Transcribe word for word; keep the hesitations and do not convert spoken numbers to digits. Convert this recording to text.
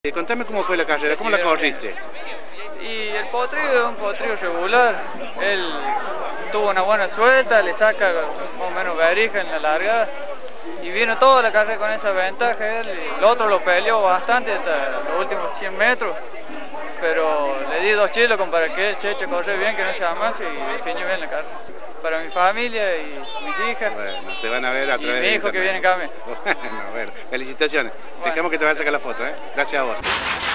Eh, Contame cómo fue la carrera, cómo la corriste. Y el potrillo es un potrillo regular. Él tuvo una buena suelta, le saca más o menos verija en la largada. Y vino toda la carrera con esa ventaja. Él, y el otro lo peleó bastante hasta los últimos cien metros. Pero le di dos chilos como para que él se eche a correr bien, que no se amase y definió bien la carrera. Para mi familia y mis hijas. Bueno, te van a ver a y través mi de hijo que internet. viene en cambio. Bueno, bueno, felicitaciones. Bueno. Dejamos que te vaya a sacar la foto, ¿eh? Gracias a vos.